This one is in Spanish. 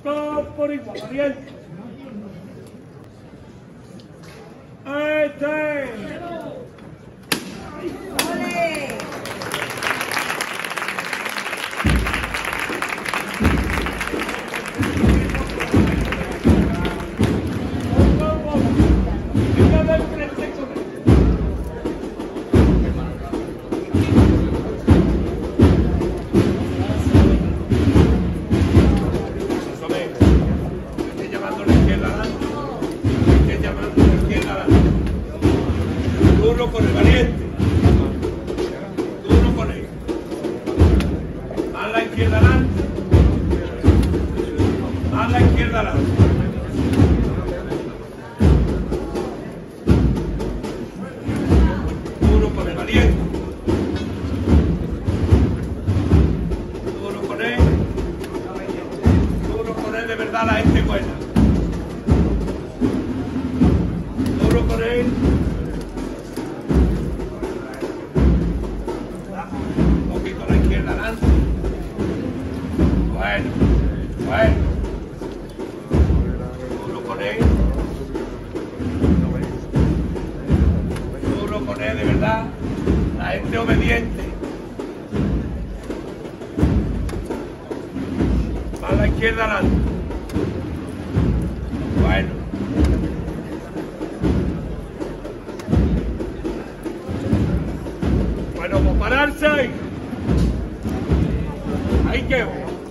Dos por igual, valiente. ¡Ole! Duro con el valiente. Duro con él. Más la izquierda adelante. Más la izquierda adelante. Duro con el valiente. Duro con él. Duro con él, de verdad la gente buena. Duro con él. Un poquito a la izquierda adelante. Bueno. Duro con él. Duro con él, de verdad. La gente obediente. A la izquierda adelante. Bueno. Bueno, pues pararse ahí. Ahí quedo.